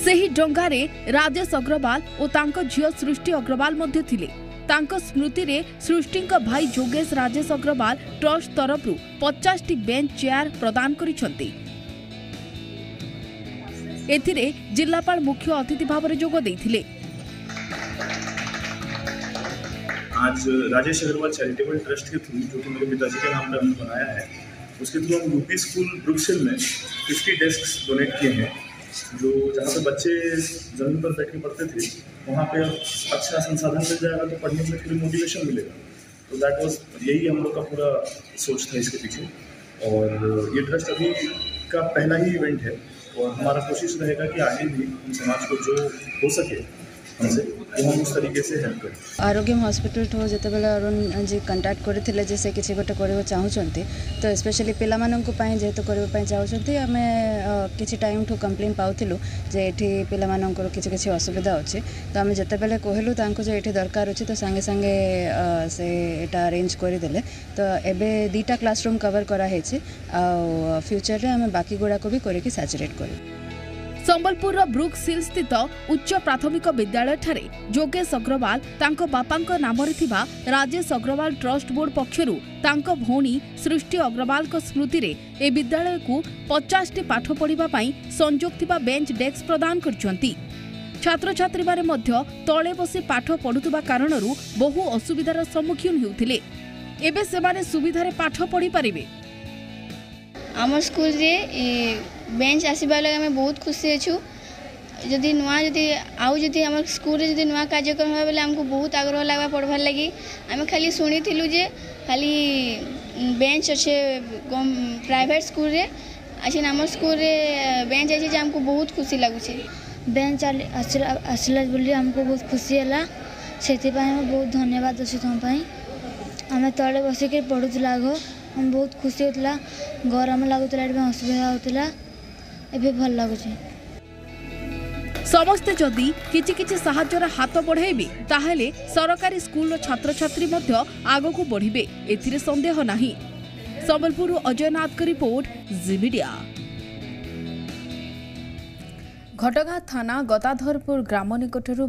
सेही डंगारे राजेश अग्रवाल और तांको झियो सृष्टि अग्रवाल मध्य थिले। तांको स्मृति रे सृष्टि भाई जोगेश राजेश अग्रवाल ट्रस्ट तरफ 50 टी बेंच चेयर प्रदान करिसंती। एथिरे जिल्लापाल मुख्य अतिथि भाव में जोग देथिले। आज राजेश अग्रवाल चैरिटेबल ट्रस्ट के थ्रू, जो कि मेरे पिताजी के नाम पर हमने बनाया है, उसके थ्रू हम यूपी स्कूल ब्रुक्सिल में 50 डेस्क डोनेट किए हैं, जो जहाँ पे बच्चे ज़मीन पर बैठ के पढ़ते थे, वहाँ पे अच्छा संसाधन मिल जाएगा तो पढ़ने के लिए मोटिवेशन मिलेगा। तो दैट वाज, यही हम लोग का पूरा सोच था इसके पीछे। और ये ट्रस्ट अभी का पहला ही इवेंट है और हमारा कोशिश रहेगा कि आगे भी हम समाज को जो हो सके हमसे वो हम उस तरीके से हेल्प करें। आरोग्य हॉस्पिटल ठो जिते बेले अरुण जी कंटाक्ट करथिले जे से किछि गोटे करबो चाहउचंती, तो स्पेशली पिला माननकु पई जेतो करबो पई चाहउचंती। हमें किछि टाइम ठो कंप्लेन पाउथिलु जे एठी पिला माननकर किछि असुविधा अछि, तो हमें जते बेले कहलु तांको जे एठी दरकार अछि तो संगे संगे से एटा अरेंज करि देले। तो एबे 2टा क्लासरूम कवर करा हेछि आ फ्यूचर रे हमें बाकी गुडा को भी करके सैचुरेट करू। संबलपुर ब्रुक्सिल स्थित उच्च प्राथमिक विद्यालय ठारे जोगेश अग्रवाल तांको बापांको नामरे थिबा राजेश अग्रवाल ट्रस्ट बोर्ड पक्षरु तांको भौणी सृष्टि अग्रवाल को स्मृति रे ए विद्यालय को 50 टी पाठ पढ़िबा पई संजोग थिबा बेंच डेस्क प्रदान करछंती। छात्र छात्री बारे मध्य तळे बसी पाठ पढुतबा कारणरू बहु असुविधार सम्मुखीन हेउथिले। एबे सेमाने सुविधा रे पाठ पढ़ी परिबे। आम स्कूल रे बेंच आसवा लगे आम बहुत खुशी अच्छु। जदि नुआ जदि आउ जदि आम स्कूल रे जदि नुआ कार्यक्रम हुआ बेले आमको बहुत आग्रह लगा पढ़वार लगी। आम खाली शुणी थिलु जे खाली बेंच अच्छे प्राइवेट स्कूल रे अच्छे आम स्कूल रे बेंच अच्छे आमको बहुत खुशी लगुचे। बेंच आसला बोली आमको बहुत खुशी है, से बहुत धन्यवाद अच्छे तुम आम तले बसिक पढ़ुला आग हम बहुत खुशी होता, गरम लगुला असुविधा होता, एबे भल लगुच। समस्ते जदि किछि किछि सहायतार हाथ बढ़ाइबे ताहेले सरकारी स्कूल छात्र छात्री मध्य आगकू बढ़िबे, एथिरे संदेह नाही। संबलपुर अजयनाथ की रिपोर्ट, जी मीडिया। घटगाँ थाना गदाधरपुर ग्राम निकटरू